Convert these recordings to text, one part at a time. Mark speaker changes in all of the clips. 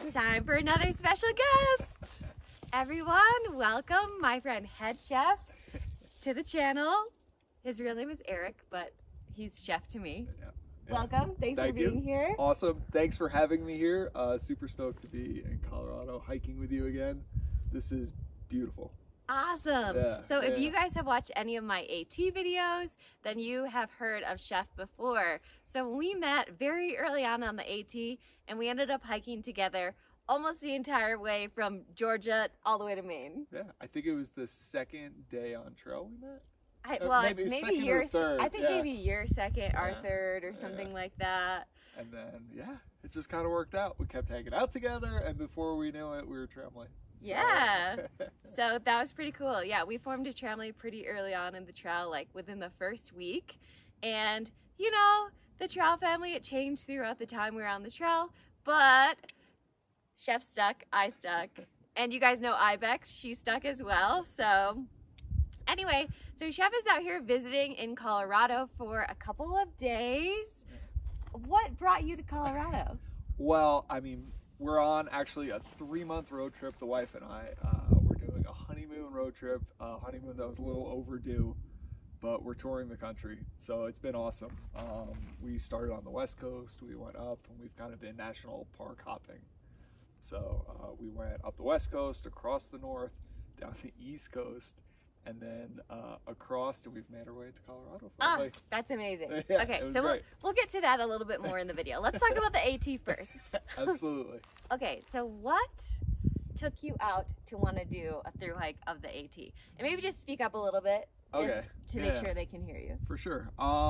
Speaker 1: It's time for another special guest. Everyone, welcome my friend Head Chef to the channel. His real name is Eric, but he's chef to me.
Speaker 2: Yeah.
Speaker 1: Welcome. Thanks for being here.
Speaker 2: Awesome. Thanks for having me here. Super stoked to be in Colorado hiking with you again. This is beautiful.
Speaker 1: Awesome. So if you guys have watched any of my AT videos, then you have heard of Chef before. So we met very early on the AT, and we ended up hiking together almost the entire way from Georgia all the way to Maine.
Speaker 2: Yeah, I think it was the second day on trail we met.
Speaker 1: Maybe your
Speaker 2: third.
Speaker 1: I think maybe your second, our third, or something like that.
Speaker 2: And then it just kind of worked out. We kept hanging out together, and before we knew it, we were traveling. So.
Speaker 1: Yeah, so that was pretty cool. Yeah, we formed a family pretty early on in the trail, like within the first week. And you know, the trail family, it changed throughout the time we were on the trail, but Chef stuck, I stuck, and you guys know Ibex, she stuck as well. So anyway, so Chef is out here visiting in Colorado for a couple of days. What brought you to Colorado?
Speaker 2: Well, I mean, we're on actually a 3-month road trip, the wife and I. We're doing a honeymoon road trip, a honeymoon that was a little overdue, but we're touring the country, so it's been awesome. We started on the West Coast, we went up, and we've kind of been national park hopping. So we went up the West Coast, across the North, down the East Coast, and then across, and we've made our way to Colorado.
Speaker 1: Oh, that's amazing.
Speaker 2: Yeah,
Speaker 1: okay, so we'll get to that a little bit more in the video. Let's talk about the AT first.
Speaker 2: Absolutely.
Speaker 1: Okay, so what took you out to want to do a thru hike of the AT? And maybe just speak up a little bit, just to make sure they can hear you.
Speaker 2: For sure.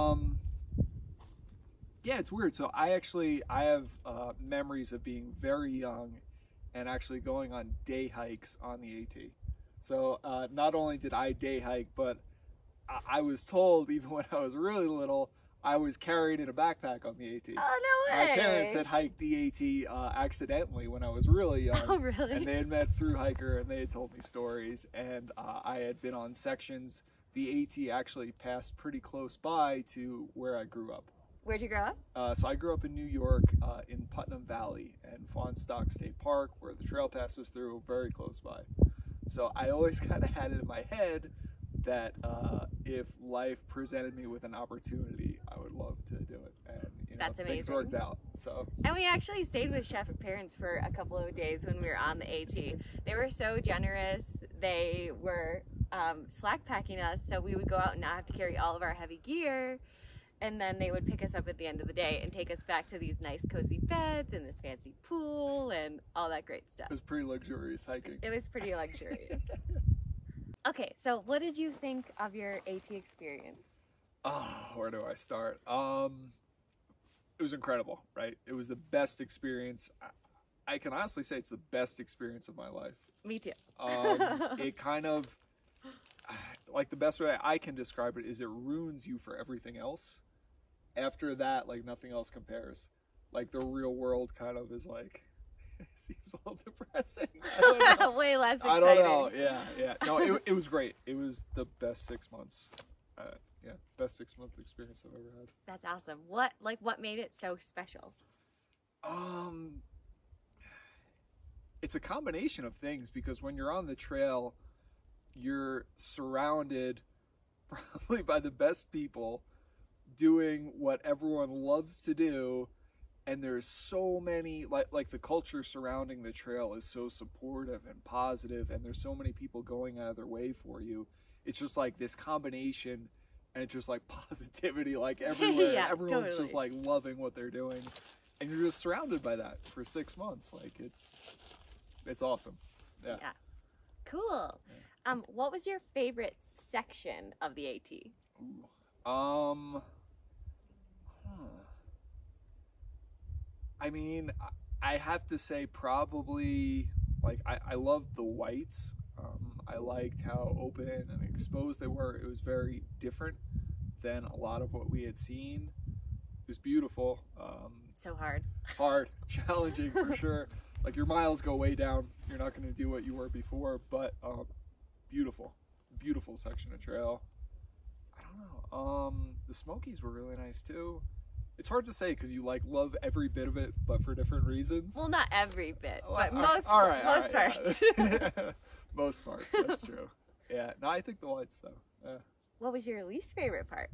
Speaker 2: Yeah, it's weird. So I have memories of being very young and actually going on day hikes on the AT. So not only did I day hike, but I was told, even when I was really little, I was carried in a backpack on the AT.
Speaker 1: Oh, no way!
Speaker 2: My parents had hiked the AT accidentally when I was really young.
Speaker 1: Oh, really?
Speaker 2: And they had met thru-hiker, and they had told me stories. And I had been on sections. The AT actually passed pretty close by to where I grew up.
Speaker 1: Where'd you grow up?
Speaker 2: So I grew up in New York, in Putnam Valley, and Fawnstalk State Park, where the trail passes through, very close by. So I always kind of had it in my head that if life presented me with an opportunity, I would love to do it. And you know,
Speaker 1: that's amazing.
Speaker 2: Things worked out. So.
Speaker 1: And we actually stayed with Chef's parents for a couple of days when we were on the AT. They were so generous. They were slack packing us, so we would go out and not have to carry all of our heavy gear. And then they would pick us up at the end of the day and take us back to these nice cozy beds and this fancy pool and all that great stuff.
Speaker 2: It was pretty luxurious hiking.
Speaker 1: It was pretty luxurious. Okay, so what did you think of your AT experience?
Speaker 2: Oh, where do I start? It was incredible, right? It was the best experience. I can honestly say it's the best experience of my life.
Speaker 1: Me too.
Speaker 2: It kind of, like, the best way I can describe it is it ruins you for everything else. After that, like, nothing else compares. Like, the real world kind of is like, it seems a little depressing. I don't know.
Speaker 1: Way less exciting.
Speaker 2: I don't know. Yeah. No, it was great. It was the best 6 months. Best 6-month experience I've ever had.
Speaker 1: That's awesome. What made it so special?
Speaker 2: It's a combination of things, because when you're on the trail, you're surrounded probably by the best people doing what everyone loves to do, and there's so many, like the culture surrounding the trail is so supportive and positive, and there's so many people going out of their way for you. It's just like this combination, and it's just like positivity like everywhere.
Speaker 1: Yeah,
Speaker 2: everyone's
Speaker 1: totally.
Speaker 2: just like loving what they're doing, and you're just surrounded by that for 6 months. Like it's awesome. Yeah.
Speaker 1: Cool. What was your favorite section of the AT?
Speaker 2: I mean, I have to say probably, like, I loved the whites. I liked how open and exposed they were. It was very different than a lot of what we had seen. It was beautiful.
Speaker 1: So hard.
Speaker 2: Hard, challenging for sure. Like, your miles go way down. You're not going to do what you were before, but beautiful section of trail. I don't know. The Smokies were really nice too. it's hard to say because you like love every bit of it, but for different reasons.
Speaker 1: Well, not every bit, but
Speaker 2: most
Speaker 1: parts.
Speaker 2: Yeah. Most parts, that's true. Yeah, no, I think the lights though. Yeah.
Speaker 1: What was your least favorite part?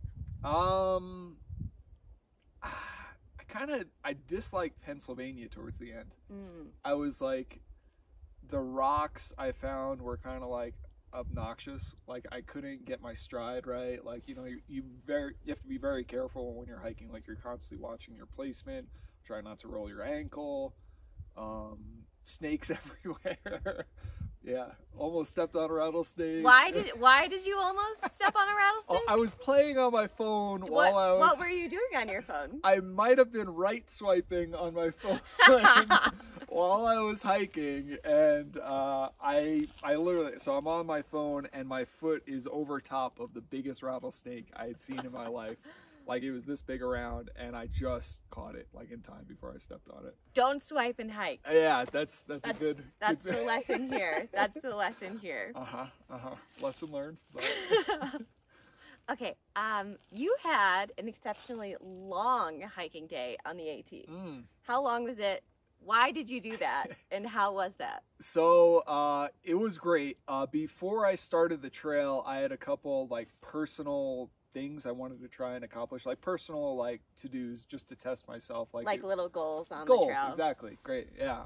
Speaker 2: I disliked Pennsylvania towards the end. I was like, the rocks I found were kind of like obnoxious. Like I couldn't get my stride right. Like, you know, you have to be very careful when you're hiking. Like you're constantly watching your placement, try not to roll your ankle. Snakes everywhere. Yeah, almost stepped on a rattlesnake.
Speaker 1: Why did you almost step on a rattlesnake?
Speaker 2: I was playing on my phone while I was...
Speaker 1: What were you doing on your phone?
Speaker 2: I might have been right swiping on my phone while I was hiking, and I literally... So I'm on my phone, and my foot is over top of the biggest rattlesnake I had seen in my life. Like it was this big around, and I just caught it like in time before I stepped on it.
Speaker 1: Don't swipe and hike.
Speaker 2: Yeah, that's a good.
Speaker 1: That's the lesson here. That's the lesson here.
Speaker 2: Lesson learned.
Speaker 1: Okay. You had an exceptionally long hiking day on the AT. How long was it? Why did you do that? And how was that? So
Speaker 2: it was great. Before I started the trail, I had a couple like personal things I wanted to try and accomplish, like personal like to-dos, just to test myself, like
Speaker 1: little goals on
Speaker 2: the trail.
Speaker 1: Goals,
Speaker 2: exactly. Great. Yeah.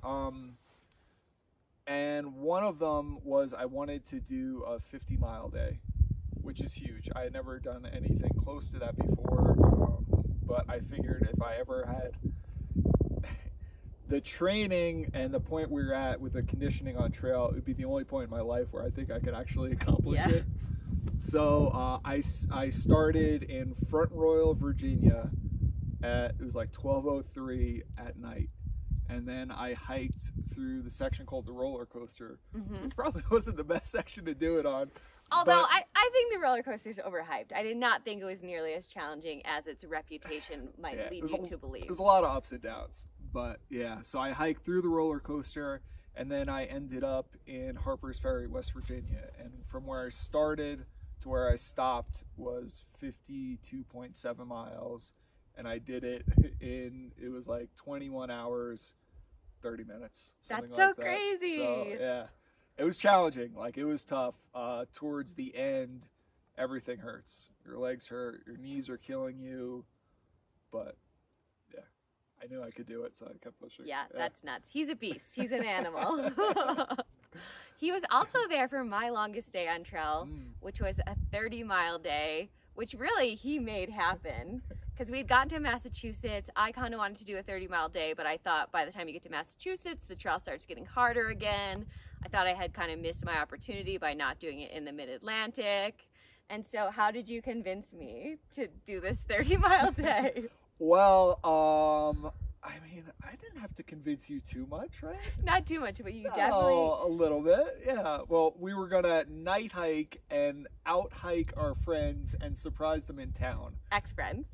Speaker 2: And one of them was I wanted to do a 50-mile day, which is huge. I had never done anything close to that before, but I figured if I ever had the training and the point we're at with the conditioning on trail, it would be the only point in my life where I think I could actually accomplish it. So I started in Front Royal, Virginia it was like 12:03 at night. And then I hiked through the section called the roller coaster, which probably wasn't the best section to do it on.
Speaker 1: Although I think the roller coaster is overhyped. I did not think it was nearly as challenging as its reputation might lead you to believe.
Speaker 2: There's a lot of ups and downs. But yeah, so I hiked through the roller coaster, and then I ended up in Harper's Ferry, West Virginia. And from where I started to where I stopped was 52.7 miles, and I did it it was like 21 hours, 30 minutes.
Speaker 1: That's
Speaker 2: so
Speaker 1: like crazy.
Speaker 2: So yeah, it was challenging. Like it was tough. Towards the end, everything hurts. Your legs hurt, your knees are killing you, but yeah, I knew I could do it, so I kept pushing.
Speaker 1: Yeah, that's nuts. He's a beast. He's an animal. He was also there for my longest day on trail, which was a 30-mile day, which really he made happen. Because we'd gotten to Massachusetts. I kind of wanted to do a 30-mile day, but I thought by the time you get to Massachusetts, the trail starts getting harder again. I thought I had kind of missed my opportunity by not doing it in the mid-Atlantic. And so how did you convince me to do this 30-mile day?
Speaker 2: Well, I mean, I didn't have to convince you too much, right?
Speaker 1: Not too much, but you definitely...
Speaker 2: a little bit, yeah. Well, we were gonna night hike and out hike our friends and surprise them in town.
Speaker 1: Ex-friends.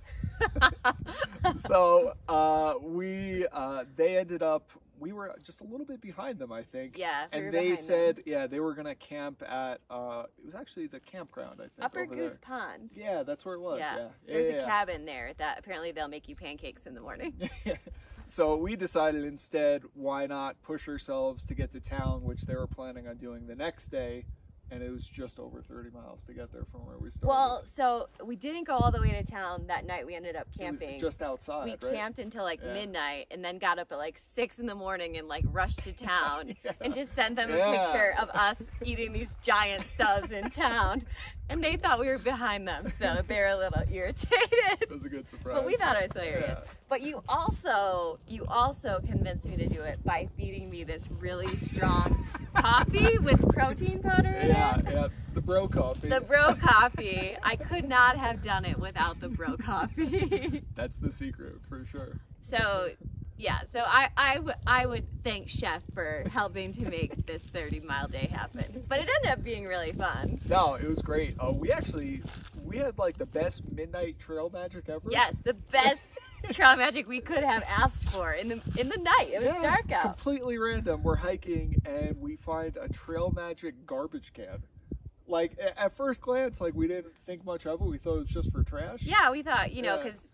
Speaker 2: So, they ended up, we were just a little bit behind them, I think.
Speaker 1: Yeah,
Speaker 2: and they said, they were gonna camp at, it was actually the campground, I think.
Speaker 1: Upper Goose Pond.
Speaker 2: Yeah, that's where it was, yeah.
Speaker 1: There's a cabin there that apparently they'll make you pancakes in the morning.
Speaker 2: So we decided instead, why not push ourselves to get to town, which they were planning on doing the next day. And it was just over 30 miles to get there from where we started.
Speaker 1: Well, so we didn't go all the way to town that night. We ended up camping.
Speaker 2: It was just outside,
Speaker 1: We camped until like midnight and then got up at like 6 in the morning and like rushed to town and just sent them a picture of us eating these giant subs in town. And they thought we were behind them, so they were a little irritated.
Speaker 2: It was a good surprise.
Speaker 1: But we thought it was hilarious. Yeah. But you also convinced me to do it by feeding me this really strong coffee with protein powder in it.
Speaker 2: Yeah, the bro coffee.
Speaker 1: The bro coffee. I could not have done it without the bro coffee.
Speaker 2: That's the secret, for sure.
Speaker 1: So, yeah, so I would thank Chef for helping to make this 30-mile day happen. But it ended up being really fun.
Speaker 2: No, it was great. We had like the best midnight trail magic ever.
Speaker 1: Yes, the best trail magic we could have asked for in the night. It was dark out.
Speaker 2: Completely random. We're hiking and we find a trail magic garbage can. Like at first glance, like we didn't think much of it. We thought it was just for trash.
Speaker 1: Yeah, we thought, because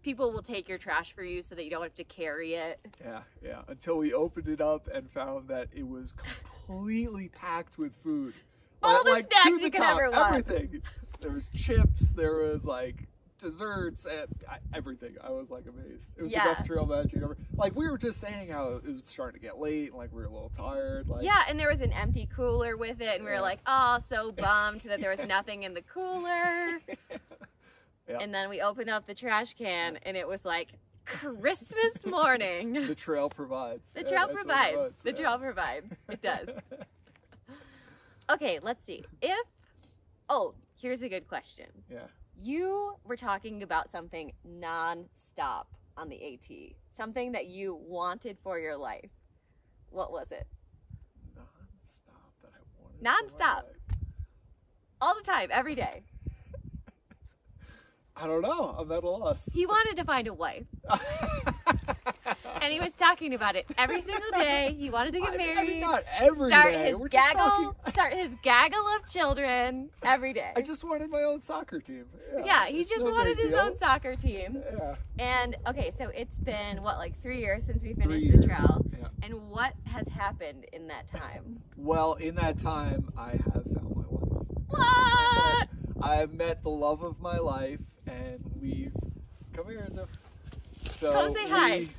Speaker 1: people will take your trash for you so that you don't have to carry it.
Speaker 2: Yeah. Until we opened it up and found that it was completely packed with food.
Speaker 1: All the snacks you could ever want.
Speaker 2: Everything. There was chips. There was like desserts and everything. I was like amazed. It was the best trail magic ever. Like we were just saying how it was starting to get late and like we were a little tired. Like
Speaker 1: and there was an empty cooler with it and we were like, oh, so bummed that there was nothing in the cooler. And then we opened up the trash can and it was like Christmas morning.
Speaker 2: The trail provides.
Speaker 1: The trail provides. The trail provides. It does. Okay, let's see. Here's a good question.
Speaker 2: Yeah.
Speaker 1: You were talking about something non-stop on the AT. Something that you wanted for your life. What was it?
Speaker 2: Non-stop that I wanted.
Speaker 1: Non-stop. All the time, every day.
Speaker 2: I don't know. I'm at a loss.
Speaker 1: He wanted to find a wife. And he was talking about it every single day. He wanted to get married.
Speaker 2: I mean, not every day.
Speaker 1: Start his gaggle of children every day.
Speaker 2: I just wanted my own soccer team.
Speaker 1: He just wanted his own soccer team.
Speaker 2: Yeah.
Speaker 1: And okay, so it's been like 3 years since we finished the trail.
Speaker 2: Yeah.
Speaker 1: And what has happened in that time?
Speaker 2: Well, in that time, I have found my wife.
Speaker 1: What?
Speaker 2: I've met the love of my life, and we've come here. So
Speaker 1: come say hi.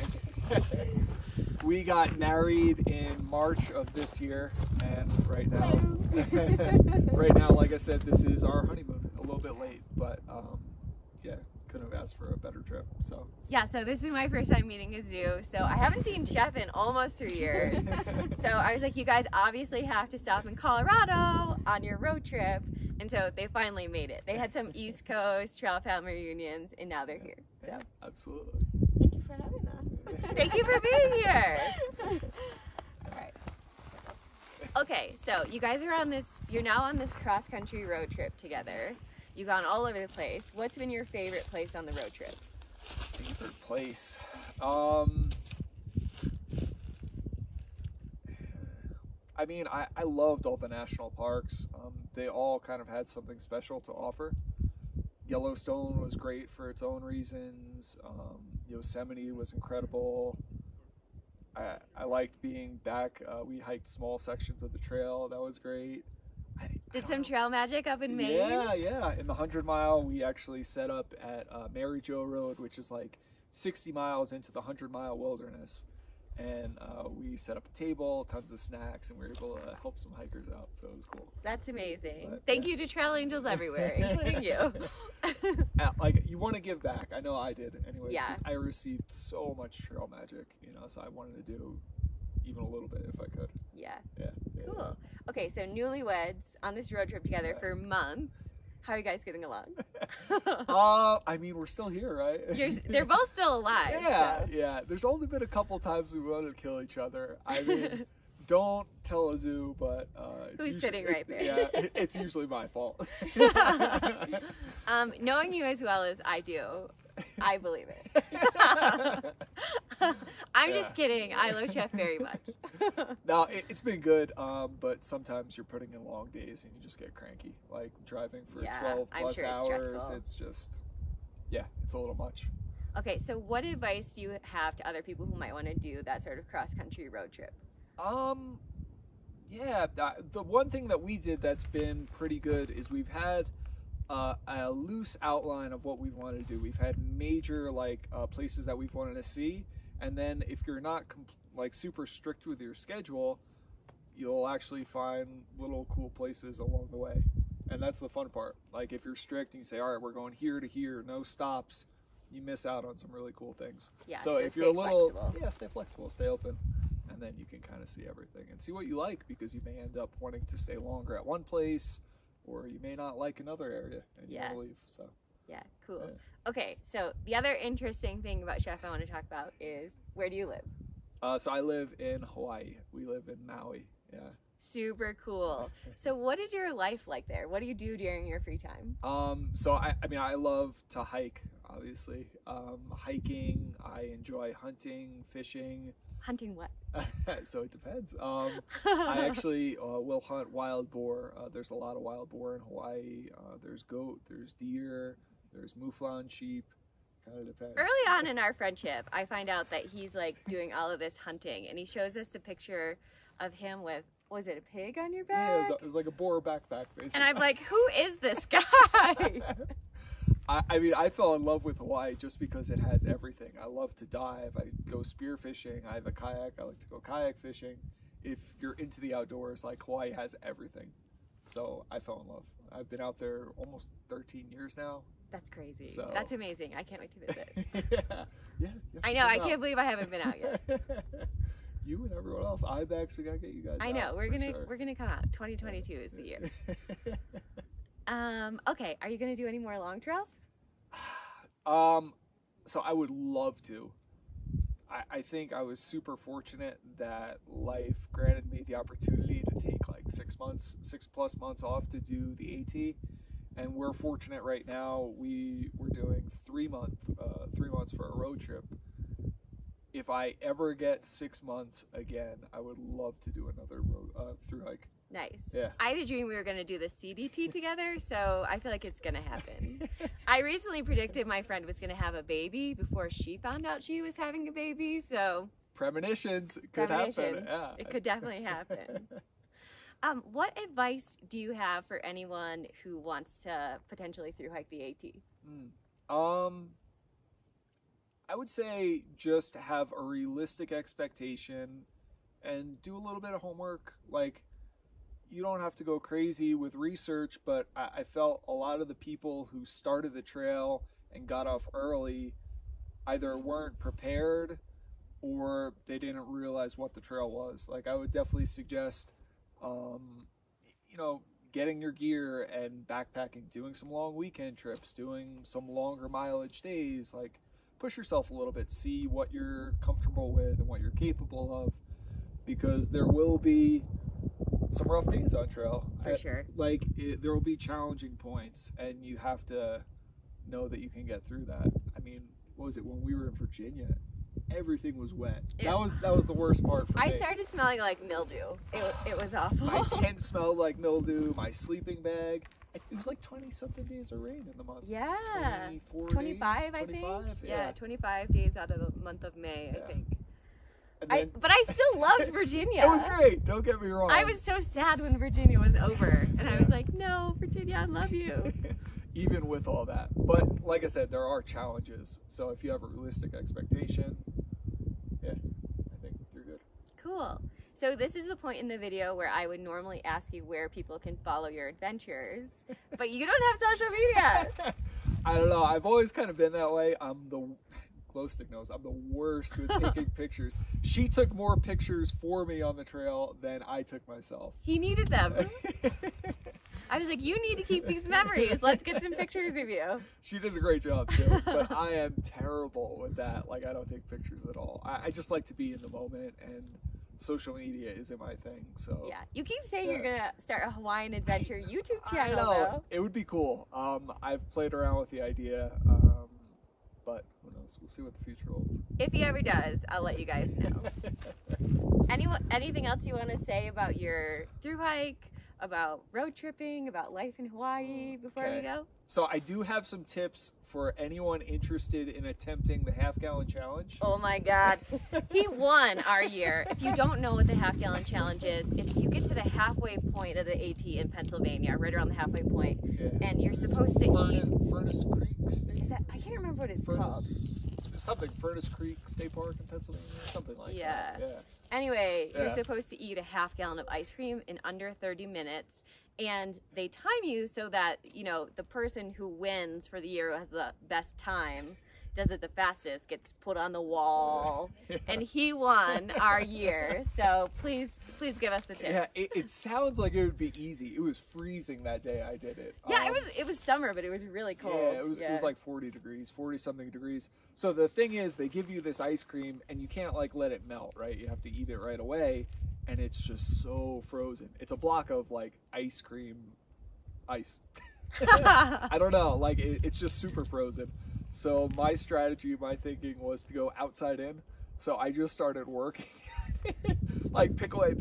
Speaker 2: We got married in March of this year, and right now, like I said, this is our honeymoon. A little bit late, but couldn't have asked for a better trip. So
Speaker 1: so this is my first time meeting Azu. So I haven't seen Chef in almost 3 years. So I was like, you guys obviously have to stop in Colorado on your road trip. And so they finally made it. They had some East Coast trail family reunions, and now they're here. So
Speaker 2: absolutely.
Speaker 3: Thank you for having us.
Speaker 1: Thank you for being here. All right. Okay, so you guys are you're now on this cross-country road trip together. You've gone all over the place. What's been your favorite place on the road trip?
Speaker 2: Favorite place? I mean, I loved all the national parks. They all kind of had something special to offer. Yellowstone was great for its own reasons. Yosemite was incredible. I liked being back. We hiked small sections of the trail. That was great.
Speaker 1: Did some trail magic up in Maine?
Speaker 2: Yeah. In the 100 mile, we actually set up at Mary Jo Road, which is like 60 miles into the 100-mile wilderness. And we set up a table, tons of snacks, and we were able to help some hikers out, so it was cool.
Speaker 1: That's amazing. But, thank you to trail angels everywhere, including you.
Speaker 2: Like, you want to give back. I know I did anyways, because I received so much trail magic, so I wanted to do even a little bit if I could.
Speaker 1: Yeah. Cool. Okay, so newlyweds on this road trip together for months. How are you guys getting along?
Speaker 2: I mean, we're still here, right?
Speaker 1: They're both still alive.
Speaker 2: Yeah. There's only been a couple times we wanted to kill each other. I mean, don't tell Azu, but
Speaker 1: who's sitting right there?
Speaker 2: Yeah, it's usually my fault.
Speaker 1: Knowing you as well as I do, I believe it. I'm just kidding. I love Chef very much.
Speaker 2: No, it's been good, but sometimes you're putting in long days and you just get cranky. Like driving for 12 plus hours, it's just, it's a little much.
Speaker 1: Okay, so what advice do you have to other people who might want to do that sort of cross-country road trip?
Speaker 2: The one thing that we did that's been pretty good is we've had a loose outline of what we want to do. We've had major places that we've wanted to see, and then if you're not super strict with your schedule, you'll actually find little cool places along the way, and that's the fun part. Like if you're strict and you say, all right, we're going here to here, no stops, you miss out on some really cool things. So if you're stay flexible, stay open, and then you can kind of see everything and see what you like, because you may end up wanting to stay longer at one place, or you may not like another area and you want to leave. So
Speaker 1: cool. Okay, so the other interesting thing about Chef I want to talk about is, where do you live?
Speaker 2: So I live in Hawaii. We live in Maui.
Speaker 1: Super cool. So what is your life like there? What do you do during your free time?
Speaker 2: So I mean, I love to hike, obviously. Hiking, I enjoy hunting, fishing.
Speaker 1: Hunting what?
Speaker 2: So it depends. I actually will hunt wild boar. There's a lot of wild boar in Hawaii. There's goat, there's deer, there's mouflon sheep. kind of depends.
Speaker 1: Early on in our friendship, I find out that he's like doing all of this hunting, and he shows us a picture of him with, was it a pig on your back?
Speaker 2: Yeah, it was like a boar backpack, basically.
Speaker 1: And I'm like, who is this guy?
Speaker 2: I mean, I fell in love with Hawaii just because it has everything. I love to dive. I go spear fishing. I have a kayak. I like to go kayak fishing. If you're into the outdoors, like, Hawaii has everything. So I fell in love. I've been out there almost 13 years now.
Speaker 1: That's crazy.
Speaker 2: So.
Speaker 1: That's amazing. I can't wait to visit.
Speaker 2: Yeah.
Speaker 1: I know. I can't believe I haven't been out yet.
Speaker 2: You and everyone else. IBEX, we gotta get you guys.
Speaker 1: I know.
Speaker 2: out
Speaker 1: we're gonna
Speaker 2: sure.
Speaker 1: come out. 2022 is the year. Okay. Are you gonna do any more long trails?
Speaker 2: So I would love to. I think I was super fortunate that life granted me the opportunity to take like 6 plus months off to do the AT, and we're fortunate right now. We're doing 3 months for a road trip. If I ever get 6 months again, I would love to do another thru hike.
Speaker 1: Nice.
Speaker 2: Yeah.
Speaker 1: I had a dream we were going to do the CDT together, so I feel like it's going to happen. I recently predicted my friend was going to have a baby before she found out she was having a baby, so...
Speaker 2: Premonitions. It could happen. Yeah.
Speaker 1: It could definitely happen. What advice do you have for anyone who wants to potentially thru-hike the AT?
Speaker 2: I would say just have a realistic expectation and do a little bit of homework. Like, you don't have to go crazy with research, but I felt a lot of the people who started the trail and got off early either weren't prepared or they didn't realize what the trail was. Like, I would definitely suggest, getting your gear and backpacking, doing some long weekend trips, doing some longer mileage days. Like, push yourself a little bit, see what you're comfortable with and what you're capable of, because there will be some rough days on trail.
Speaker 1: For sure.
Speaker 2: There will be challenging points, and you have to know that you can get through that. I mean, what was it, when we were in Virginia, everything was wet.
Speaker 1: Yeah.
Speaker 2: That was the worst part for me.
Speaker 1: I started smelling like mildew. It was awful.
Speaker 2: My tent smelled like mildew, my sleeping bag. It was like 20-something days of rain in the month.
Speaker 1: Yeah.
Speaker 2: 25,
Speaker 1: days, I think.
Speaker 2: 25?
Speaker 1: Yeah, 25 days out of the month of May,
Speaker 2: Yeah.
Speaker 1: I think.
Speaker 2: Then,
Speaker 1: But I still loved Virginia.
Speaker 2: it was great, don't get me wrong.
Speaker 1: I was so sad when Virginia was over. And I was like, no, Virginia, I love you.
Speaker 2: Even with all that. But like I said, there are challenges. So if you have a realistic expectation, yeah, I think you're good.
Speaker 1: Cool. So this is the point in the video where I would normally ask you where people can follow your adventures. But you don't have social media.
Speaker 2: I don't know. I've always kind of been that way. Glowstick knows I'm the worst with taking pictures. She took more pictures for me on the trail than I took myself.
Speaker 1: He needed them. I was like, you need to keep these memories. Let's get some pictures of you.
Speaker 2: She did a great job too, but I am terrible with that. Like, I don't take pictures at all. I just like to be in the moment, and social media isn't my thing. So
Speaker 1: yeah, you keep saying you're gonna start a Hawaiian adventure YouTube channel.
Speaker 2: I know.
Speaker 1: Though.
Speaker 2: It would be cool. I've played around with the idea, but who knows? We'll see what the future holds.
Speaker 1: If he ever does, I'll let you guys know. Anything else you want to say about your thru hike, about road tripping, about life in Hawaii before we go?
Speaker 2: So I do have some tips for anyone interested in attempting the half-gallon challenge.
Speaker 1: Oh my God. He won our year. If you don't know what the half-gallon challenge is, it's you get to the halfway point of the AT in Pennsylvania, right around the halfway point, and you're supposed to eat.
Speaker 2: Furnace Creek State?
Speaker 1: Is that, I can't remember what it's called.
Speaker 2: Furnace Creek State Park in Pennsylvania, something like that. Yeah.
Speaker 1: Anyway, you're supposed to eat a half-gallon of ice cream in under 30 minutes. And they time you so that, the person who wins for the year, who has the best time, does it the fastest, gets put on the wall. And he won our year. So please give us the tips.
Speaker 2: Yeah, it sounds like it would be easy. It was freezing that day I did it.
Speaker 1: Yeah, it was summer, but it was really cold.
Speaker 2: Yeah, it was like 40 degrees, 40-something degrees. So the thing is, they give you this ice cream, and you can't, let it melt, right? You have to eat it right away. And it's just so frozen. It's a block of ice cream ice. I don't know, it's just super frozen. So my strategy, my thinking was to go outside in. So I just started working. Pick away.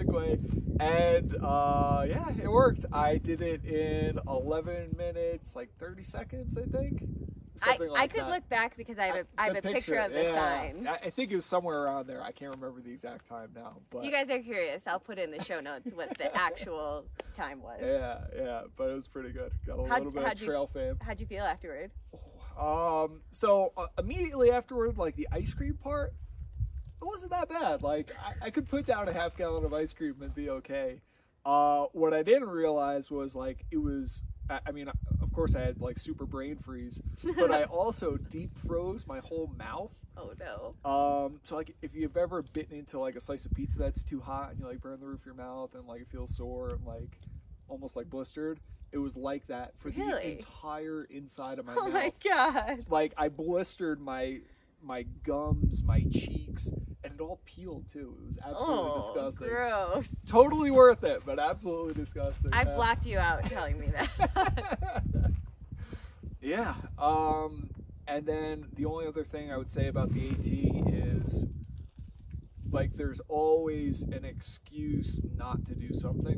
Speaker 2: And yeah, it worked. I did it in 11 minutes, 30 seconds, I think. something like
Speaker 1: I could
Speaker 2: that.
Speaker 1: look back because I have
Speaker 2: The
Speaker 1: a picture of the
Speaker 2: yeah.
Speaker 1: sign.
Speaker 2: I think it was somewhere around there. I can't remember the exact time now. But
Speaker 1: If you guys are curious, I'll put in the show notes what the actual time was.
Speaker 2: yeah, but it was pretty good. Got a little bit of trail fame.
Speaker 1: How'd you feel afterward?
Speaker 2: So immediately afterward, like the ice cream part, it wasn't that bad. Like I could put down a half gallon of ice cream and be okay. What I didn't realize was like it was. I mean, of course, I had like super brain freeze, but I also deep froze my whole mouth.
Speaker 1: Oh no.
Speaker 2: So like if you've ever bitten into like a slice of pizza that's too hot and you like burn the roof of your mouth and like it feels sore and like almost like blistered, it was like that for the entire inside of my mouth.
Speaker 1: Oh my god.
Speaker 2: Like I blistered my gums, my cheeks, and it all peeled too. It was absolutely disgusting.
Speaker 1: Gross.
Speaker 2: Totally worth it, but absolutely disgusting.
Speaker 1: I blocked you out telling me that.
Speaker 2: Yeah. And then the only other thing I would say about the AT is like there's always an excuse not to do something.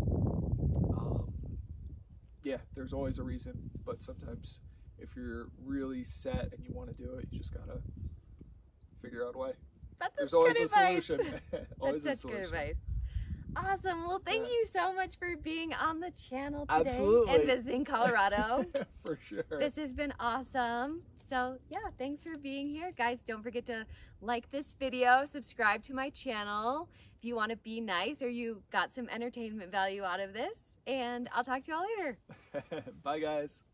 Speaker 2: Yeah, there's always a reason, but sometimes if you're really set and you want to do it, you just gotta figure out a way.
Speaker 1: There's always
Speaker 2: a solution.
Speaker 1: Always That's such good advice. Awesome. Well, thank you so much for being on the channel today.
Speaker 2: Absolutely.
Speaker 1: And visiting Colorado.
Speaker 2: For sure.
Speaker 1: This has been awesome. So yeah, thanks for being here. Guys, don't forget to like this video, subscribe to my channel if you want to be nice or you got some entertainment value out of this. And I'll talk to you all later.
Speaker 2: Bye, guys.